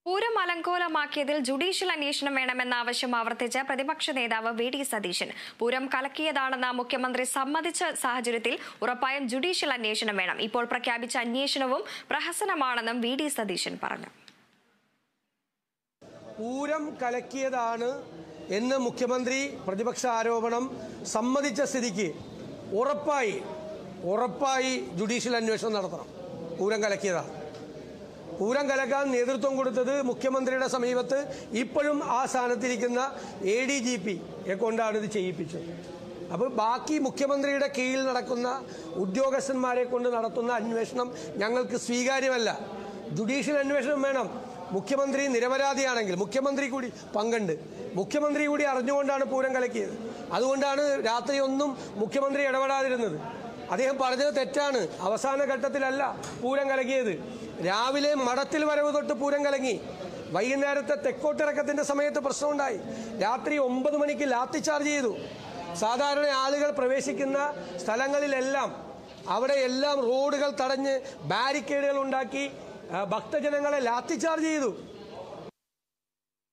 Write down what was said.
Pooram അലങ്കോലമാക്കിയതിൽ judicial അന്വേഷണം വേണമെന്ന ആവശ്യം ആവർത്തിച്ച പ്രതിപക്ഷ നേതാവ് വി.ഡി. സതീശൻ. പൂരം കലക്കിയതാണെന്ന് മുഖ്യമന്ത്രി സമ്മതിച്ച സാഹചര്യത്തിൽ ഉറപ്പായും ജുഡീഷ്യൽ അന്വേഷണം വേണം. ഇപ്പോൾ പ്രഖ്യാപിച്ച അന്വേഷണവും പ്രഹസനമാണെന്നും വി.ഡി. സതീശൻ പറഞ്ഞു. പൂരം കലക്കിയതാണ് എന്ന് മുഖ്യമന്ത്രി പ്രതിപക്ഷ ആരോപണം സമ്മതിച്ച സ്ഥിതിക്ക് ഉറപ്പായി ജുഡീഷ്യൽ അന്വേഷണം നടത്തണം. പൂരം കലക്കിയതാണ്. പൂരം കലക്കാൻ നേതൃത്വം കൊടുത്തത് മുഖ്യമന്ത്രിയുടെ സമീപത്ത് ഇപ്പോഴും ആ സ്ഥാനത്തിരിക്കുന്ന ADGPയെ കൊണ്ടാണ് ഇത് ചെയ്യിപ്പിച്ചത്. അപ്പോൾ ബാക്കി മുഖ്യമന്ത്രിയുടെ കീഴിൽ നടക്കുന്ന ഉദ്യോഗസ്ഥന്മാരെ കൊണ്ട് നടത്തുന്ന അന്വേഷണം ഞങ്ങൾക്ക് സ്വീകാര്യമല്ല. ജുഡീഷ്യൽ അന്വേഷണം വേണം. മുഖ്യമന്ത്രി നിരപരാധിയാണെങ്കിൽ മുഖ്യമന്ത്രി കൂടി പങ്കുണ്ട്. മുഖ്യമന്ത്രി കൂടി അറിഞ്ഞുകൊണ്ടാണ് പൂരം കലക്കിയത്. അതുകൊണ്ടാണ് രാത്രിയൊന്നും മുഖ്യമന്ത്രി ഇടപെടാതിരുന്നത്. അദ്ദേഹം പറഞ്ഞത് തെറ്റാണ്. അവസാന ഘട്ടത്തിലല്ല പൂരം കലക്കിയത്. രാവിലെ മഠത്തിൽ വരവ് തൊട്ട് പൂരം കലങ്ങി. വൈകുന്നേരത്തെ തെക്കോട്ടിറക്കത്തിന്റെ സമയത്ത് പ്രശ്നമുണ്ടായി. രാത്രി 9 മണിക്ക് ലാത്തി ചാർജ് ചെയ്തു. സാധാരണ ആളുകൾ പ്രവേശിക്കുന്ന സ്ഥലങ്ങളിലെല്ലാം അവിടെയെല്ലാം റോഡുകൾ തടഞ്ഞ് ബാരിക്കേഡുകൾ ഉണ്ടാക്കി ഭക്തജനങ്ങളെ ലാത്തി ചാർജ് ചെയ്തു.